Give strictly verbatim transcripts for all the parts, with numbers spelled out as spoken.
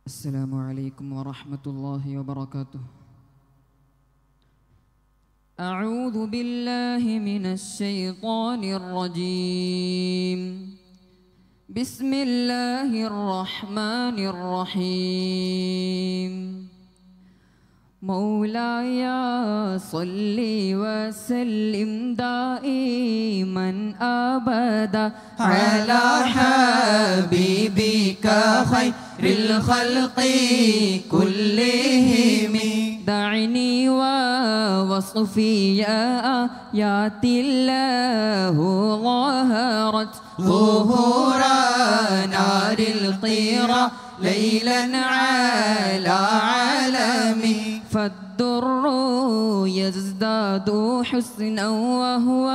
السلام عليكم ورحمة الله وبركاته. أعوذ بالله من الشيطان الرجيم. بسم الله الرحمن الرحيم. مولاي صل وسلم دائما أبدا على حبيبك خير الخلق كلهم. دعني ووصفي يا آيات الله ظهرت ظهور نار القيرة ليلا على عالمي. فالدر يزداد حسنا وهو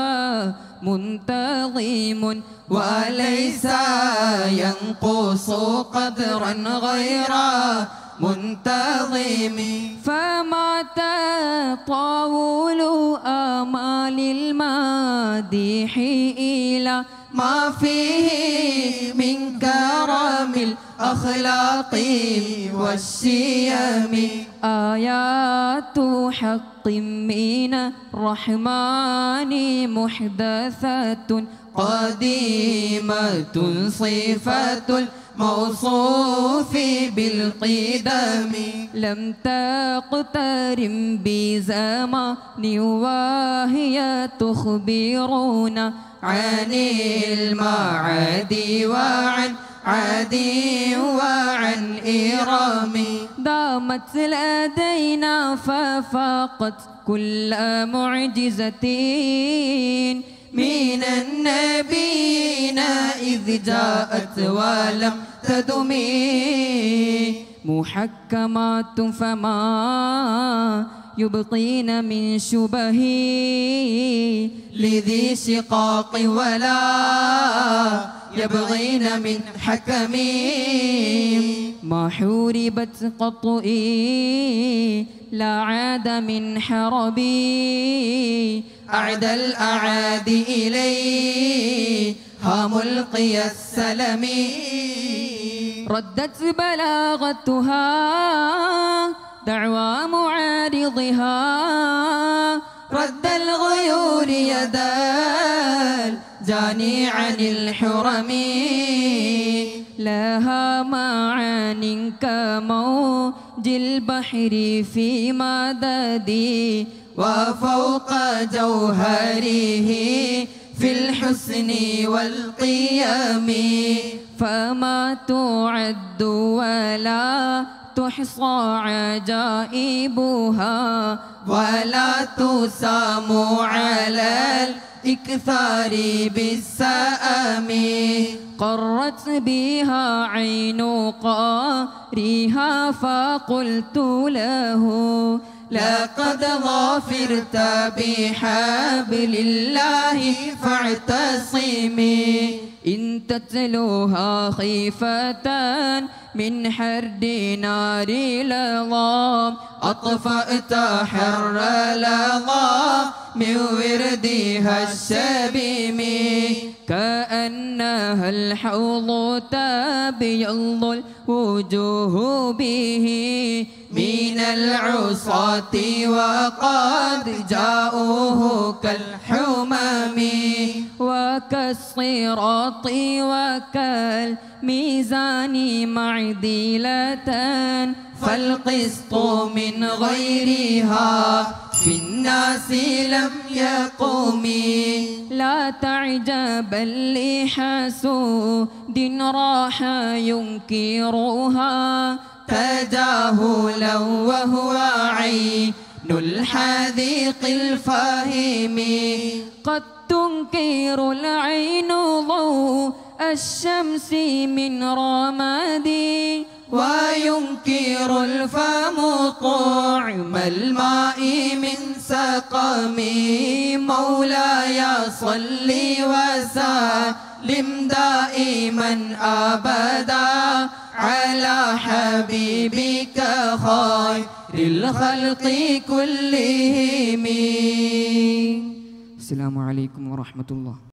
منتظم وليس ينقص قدرا غير منتظم. فما تطاول آمال المادح إلى ما فيه من كرم الأخلاق والشيم. آيات حق من الرحمن محدثة قديمة صفة الموصوف بالقدم. لم تقترن بزمان وهي تخبرنا عن المعاد وعن عادي وعن إرم. دامت لدينا ففاقت كل معجزة من النبيين إذ جاءت ولم تدم. محكمات فما يبطين من شبه لذي شقاق ولا يبغين من حكم. ما حوربت قط لا عاد من حربي. أعد الأعادي إليها ملقي السلم. ردت بلاغتها دعوى معارضها. رد الغيور يدا الجاني عن الحرم. لها معان كموج البحر في مددي وفوق جوهره في الحسن والقيم. فما تعد ولا تحصى عجائبها ولا تسام على الإكثار بالسآم. قرت بها عين قاريها فقلت له لقد ظفرت بحبل الله فاعتصمي. إن تتلوها خيفة من حرد نار لظى أطفأت حر لظى من وردها الشبيم. كأنها الحوض تبيض الوجوه به من العصاة وقد جاءوه كالحمم. وكالصراط وكالميزان معدلة فالقسط من غيرها في الناس لم يقوم. لا تعجبا لحسود راح ينكرها تجاهلا وهو عين الحذيق الفاهم. قد تنكر العين ضوء الشمس من رمادي وينكر الفم طعم الماء من سقمي. مولاي صل وسلم دائما أبدا على حبيبك خير الخلق كلهم. السلام عليكم ورحمة الله.